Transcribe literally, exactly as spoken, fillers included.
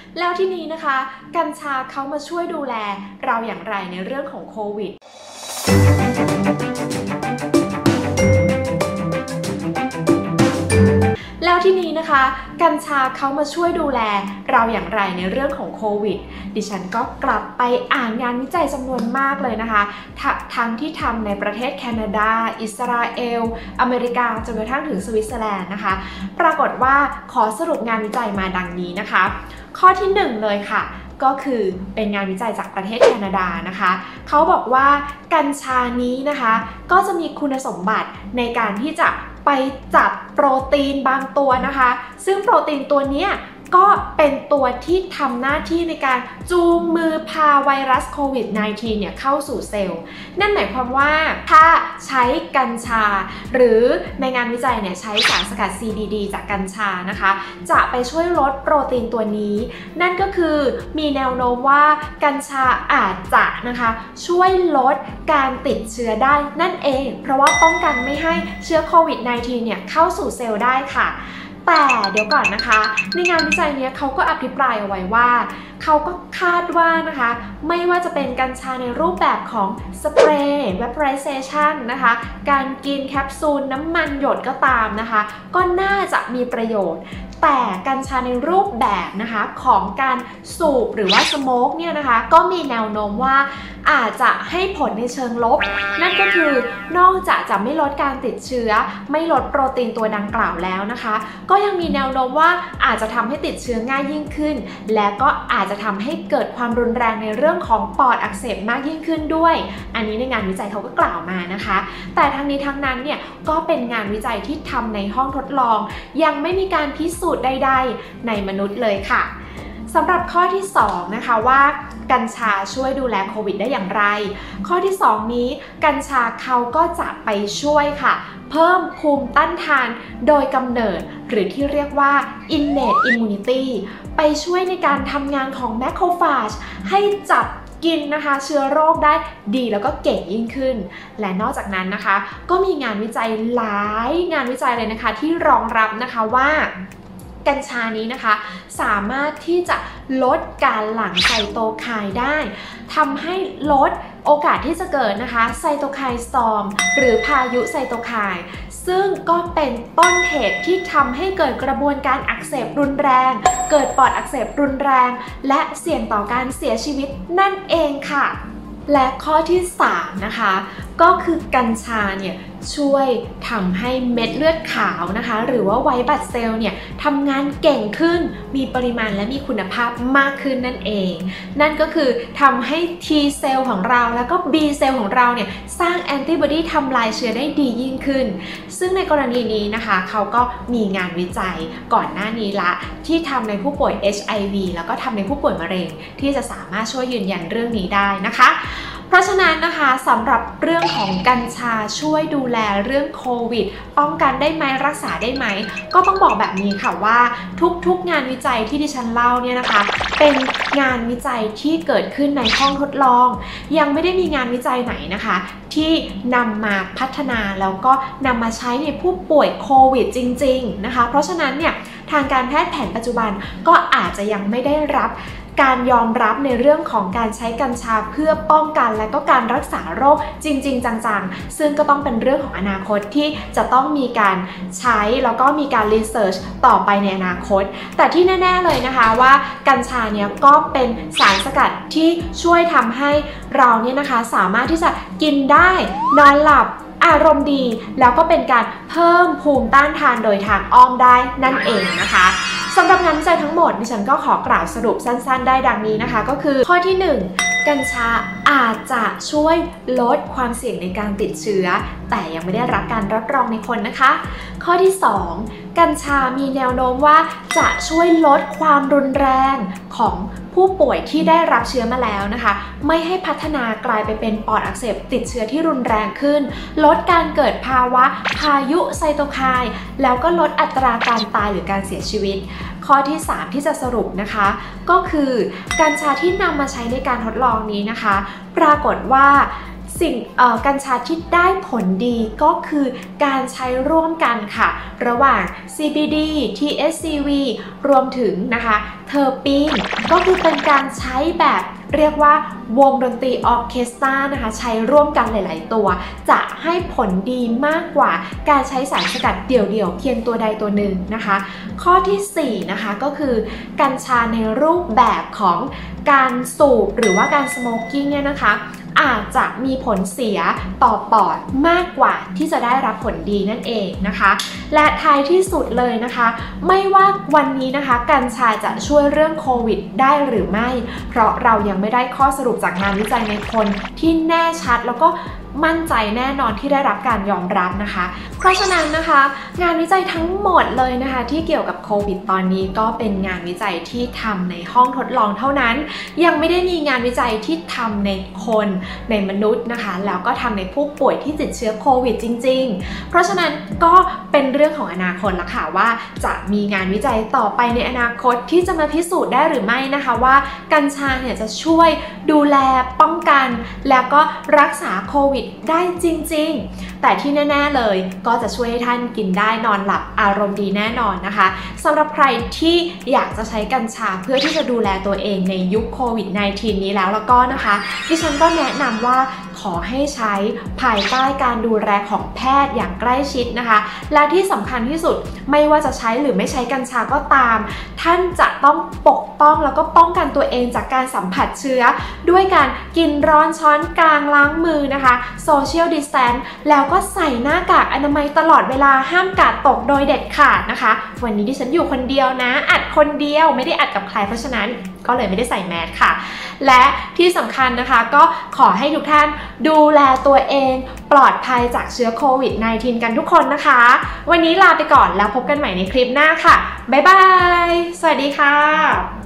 แล้วที่นี้นะคะกัญชาเขามาช่วยดูแลเราอย่างไรในเรื่องของโควิดแล้วที่นี้นะคะกัญชาเขามาช่วยดูแลเราอย่างไรในเรื่องของโควิดดิฉันก็กลับไปอ่านงานวิจัยจำนวนมากเลยนะคะทั้งที่ทำในประเทศแคนาดาอิสราเอลอเมริกาจนกระทั่งถึงสวิตเซอร์แลนด์นะคะปรากฏว่าขอสรุปงานวิจัยมาดังนี้นะคะข้อที่หนึ่งเลยค่ะก็คือเป็นงานวิจัยจากประเทศแคนาดานะคะเขาบอกว่ากัญชานี้นะคะก็จะมีคุณสมบัติในการที่จะไปจับโปรตีนบางตัวนะคะซึ่งโปรตีนตัวนี้ก็เป็นตัวที่ทำหน้าที่ในการจูงมือพาไวรัสโควิด สิบเก้า เนี่ยเข้าสู่เซลล์นั่นหมายความว่าถ้าใช้กัญชาหรือในงานวิจัยเนี่ยใช้สารสกัด ซี บี ดี จากกัญชานะคะจะไปช่วยลดโปรตีนตัวนี้นั่นก็คือมีแนวโน้มว่ากัญชาอาจจะนะคะช่วยลดการติดเชื้อได้นั่นเองเพราะว่าป้องกันไม่ให้เชื้อโควิด สิบเก้า เนี่ยเข้าสู่เซลล์ได้ค่ะแต่เดี๋ยวก่อนนะคะในงานวิจัยนี้เขาก็อภิปรายเอาไว้ว่าเขาก็คาดว่านะคะไม่ว่าจะเป็นกัญชาในรูปแบบของสเปรย์ vaporization นะคะการกินแคปซูลน้ำมันหยดก็ตามนะคะก็น่าจะมีประโยชน์แต่กัญชาในรูปแบบนะคะของการสูบหรือว่าสโมกเนี่ยนะคะก็มีแนวโน้มว่าอาจจะให้ผลในเชิงลบนั่นก็คือนอกจากจะไม่ลดการติดเชื้อไม่ลดโปรตีนตัวดังกล่าวแล้วนะคะก็ยังมีแนวโน้มว่าอาจจะทำให้ติดเชื้อง่ายยิ่งขึ้นและก็อาจจะทำให้เกิดความรุนแรงในเรื่องของปอดอักเสบมากยิ่งขึ้นด้วยอันนี้ในงานวิจัยเขาก็กล่าวมานะคะแต่ทั้งนี้ทั้งนั้นเนี่ยก็เป็นงานวิจัยที่ทำในห้องทดลองยังไม่มีการพิสูจน์ใดๆในมนุษย์เลยค่ะสำหรับข้อที่สองนะคะว่ากัญชาช่วยดูแลโควิดได้อย่างไรข้อที่สองนี้กัญชาเขาก็จะไปช่วยค่ะเพิ่มภูมิต้านทานโดยกำเนิดหรือที่เรียกว่า innate immunity ไปช่วยในการทำงานของ macrophage ให้จับกินนะคะเชื้อโรคได้ดีแล้วก็เก่งยิ่งขึ้นและนอกจากนั้นนะคะก็มีงานวิจัยหลายงานวิจัยเลยนะคะที่รองรับนะคะว่ากัญชานี้นะคะสามารถที่จะลดการหลั่งไซโตไคน์ได้ทำให้ลดโอกาสที่จะเกิดนะคะไซโตไคน์สตอร์มหรือพายุไซโตไคน์ซึ่งก็เป็นต้นเหตุที่ทำให้เกิดกระบวนการอักเสบรุนแรงเกิดปอดอักเสบรุนแรงและเสี่ยงต่อการเสียชีวิตนั่นเองค่ะและข้อที่สามนะคะก็คือกัญชาเนี่ยช่วยทำให้เม็ดเลือดขาวนะคะหรือว่าไวท์บลัดเซลล์เนี่ยทำงานเก่งขึ้นมีปริมาณและมีคุณภาพมากขึ้นนั่นเองนั่นก็คือทำให้ T เซลล์ของเราแล้วก็ B เซลล์ของเราเนี่ยสร้างแอนติบอดีทำลายเชื้อได้ดียิ่งขึ้นซึ่งในกรณีนี้นะคะเขาก็มีงานวิจัยก่อนหน้านี้ละที่ทำในผู้ป่วย เอช ไอ วี แล้วก็ทำในผู้ป่วยมะเร็งที่จะสามารถช่วยยืนยันเรื่องนี้ได้นะคะเพราะฉะนั้นนะคะสำหรับเรื่องของกัญชาช่วยดูแลเรื่องโควิดป้องกันได้ไหมรักษาได้ไหมก็ต้องบอกแบบนี้ค่ะว่าทุกๆงานวิจัยที่ดิฉันเล่าเนี่ยนะคะเป็นงานวิจัยที่เกิดขึ้นในห้องทดลองยังไม่ได้มีงานวิจัยไหนนะคะที่นำมาพัฒนาแล้วก็นำมาใช้ในผู้ป่วยโควิดจริงๆนะคะเพราะฉะนั้นเนี่ยทางการแพทย์แผนปัจจุบันก็อาจจะยังไม่ได้รับการยอมรับในเรื่องของการใช้กัญชาเพื่อป้องกันและก็การรักษาโรคจริงๆจังๆซึ่งก็ต้องเป็นเรื่องของอนาคตที่จะต้องมีการใช้แล้วก็มีการรีเสิร์ชต่อไปในอนาคตแต่ที่แน่ๆเลยนะคะว่ากัญชาเนี่ยก็เป็นสารสกัดที่ช่วยทำให้เราเนี่ยนะคะสามารถที่จะกินได้นอนหลับอารมณ์ดีแล้วก็เป็นการเพิ่มภูมิต้านทานโดยทางอ้อมได้นั่นเองนะคะสำหรับงานวิจัยทั้งหมดดิฉันก็ขอกล่าวสรุปสั้นๆได้ดังนี้นะคะก็คือข้อที่หนึ่งกัญชาอาจจะช่วยลดความเสี่ยงในการติดเชื้อแต่ยังไม่ได้รับการรับรองในคนนะคะข้อที่สองกัญชามีแนวโน้มว่าจะช่วยลดความรุนแรงของผู้ป่วยที่ได้รับเชื้อมาแล้วนะคะไม่ให้พัฒนากลายไปเป็นปอดอักเสบติดเชื้อที่รุนแรงขึ้นลดการเกิดภาวะพายุไซโตไคน์แล้วก็ลดอัตราการตายหรือการเสียชีวิตข้อที่สามที่จะสรุปนะคะก็คือกัญชาที่นำมาใช้ในการทดลองนี้นะคะปรากฏว่าสิ่งกัญชาที่ได้ผลดีก็คือการใช้ร่วมกันค่ะระหว่าง ซี บี ดี ที เอช ซี วี รวมถึงนะคะเทอร์ปีนก็คือเป็นการใช้แบบเรียกว่าวงดนตรีออร์เคสตรานะคะใช้ร่วมกันหลายๆตัวจะให้ผลดีมากกว่าการใช้สารสกัดเดี่ยวๆเพียงตัวใดตัวหนึ่งนะคะข้อที่สี่นะคะก็คือกัญชาในรูปแบบของการสูบหรือว่าการสโมกกิ้งเนี่ยนะคะอาจจะมีผลเสียต่อปอดมากกว่าที่จะได้รับผลดีนั่นเองนะคะและท้ายที่สุดเลยนะคะไม่ว่าวันนี้นะคะกัญชาจะช่วยเรื่องโควิดได้หรือไม่เพราะเรายังไม่ได้ข้อสรุปจากงานวิจัยในคนที่แน่ชัดแล้วก็มั่นใจแน่นอนที่ได้รับการยอมรับนะคะเพราะฉะนั้นนะคะงานวิจัยทั้งหมดเลยนะคะที่เกี่ยวกับโควิดตอนนี้ก็เป็นงานวิจัยที่ทำในห้องทดลองเท่านั้นยังไม่ได้มีงานวิจัยที่ทำในคนในมนุษย์นะคะแล้วก็ทำในผู้ป่วยที่ติดเชื้อโควิดจริงๆเพราะฉะนั้นก็เป็นเรื่องของอนาคตละค่ะว่าจะมีงานวิจัยต่อไปในอนาคตที่จะมาพิสูจน์ได้หรือไม่นะคะว่ากัญชาเนี่ยจะช่วยดูแลป้องกันแล้วก็รักษาโควิดได้จริงๆแต่ที่แน่ๆเลยก็จะช่วยให้ท่านกินได้นอนหลับอารมณ์ดีแน่นอนนะคะสำหรับใครที่อยากจะใช้กัญชาเพื่อที่จะดูแลตัวเองในยุคโควิด สิบเก้า นี้แล้วแล้วก็นะคะดิฉันก็แนะนำว่าขอให้ใช้ภายใต้การดูแลของแพทย์อย่างใกล้ชิดนะคะและที่สำคัญที่สุดไม่ว่าจะใช้หรือไม่ใช้กัญชาก็ตามท่านจะต้องปกป้องแล้วก็ป้องกันตัวเองจากการสัมผัสเชื้อด้วยการกินร้อนช้อนกลางล้างมือนะคะโซเชียลดิสแทนซ์แล้วก็ใส่หน้ากากอนามัยตลอดเวลาห้ามกาดตกโดยเด็ดขาดนะคะวันนี้ดิฉันอยู่คนเดียวนะอัดคนเดียวไม่ได้อัดกับใครเพราะฉะนั้นก็เลยไม่ได้ใส่แมสค่ะและที่สำคัญนะคะก็ขอให้ทุกท่านดูแลตัวเองปลอดภัยจากเชื้อโควิด สิบเก้า กันทุกคนนะคะวันนี้ลาไปก่อนแล้วพบกันใหม่ในคลิปหน้าค่ะบ๊ายบายสวัสดีค่ะ